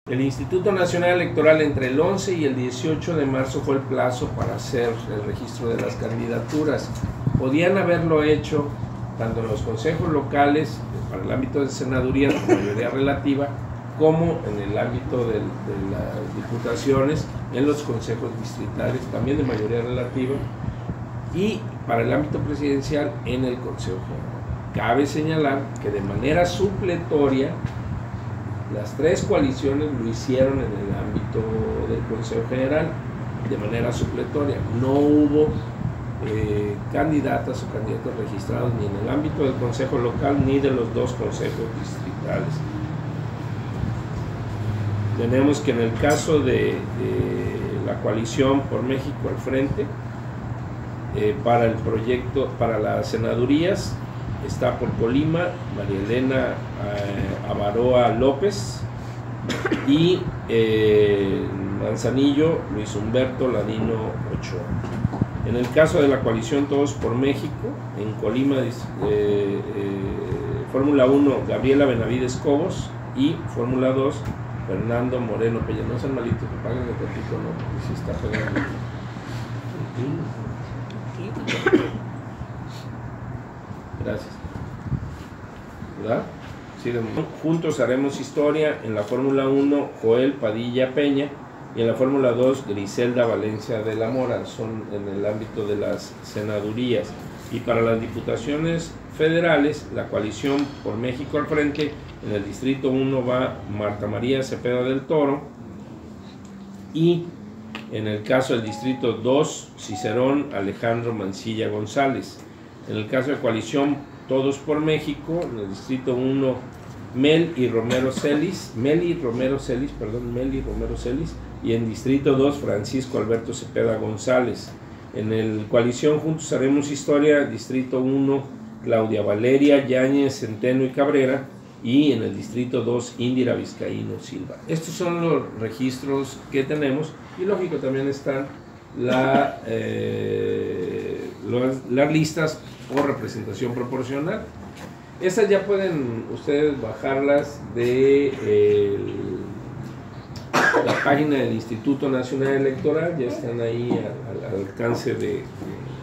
El Instituto Nacional Electoral, entre el 11 y el 18 de marzo fue el plazo para hacer el registro de las candidaturas. Podían haberlo hecho tanto en los consejos locales, para el ámbito de senadurías de mayoría relativa, como en el ámbito de las diputaciones, en los consejos distritales, también de mayoría relativa, y para el ámbito presidencial en el Consejo General. Cabe señalar que de manera supletoria, las tres coaliciones lo hicieron en el ámbito del Consejo General, de manera supletoria. No hubo candidatas o candidatos registrados ni en el ámbito del Consejo Local ni de los dos consejos distritales. Tenemos que en el caso de la coalición por México al frente, para el proyecto, para las senadurías, está por Colima María Elena Avaroa López y Manzanillo Luis Humberto Ladino Ochoa. En el caso de la coalición Todos por México, en Colima, Fórmula 1 Gabriela Benavides Cobos y Fórmula 2 Fernando Moreno Peña. No sean malitos, que paguen el ratito, no, porque si está pegando. Gracias. ¿Verdad? Sí, juntos haremos historia. En la Fórmula 1, Joel Padilla Peña, y en la Fórmula 2, Griselda Valencia de la Mora. Son en el ámbito de las senadurías. Y para las diputaciones federales, la coalición por México al frente, en el distrito 1 va Marta María Cepeda del Toro, y en el caso del distrito 2, Cicerón Alejandro Mancilla González. En el caso de coalición Todos por México, en el distrito 1, Meli Romero Celis, y en distrito 2, Francisco Alberto Cepeda González. En el coalición Juntos Haremos Historia, distrito 1, Claudia Valeria Yáñez Centeno y Cabrera, y en el distrito 2, Indira Vizcaíno Silva. Estos son los registros que tenemos, y lógico también están las listas por representación proporcional. Estas ya pueden ustedes bajarlas de la página del Instituto Nacional Electoral, ya están ahí al alcance de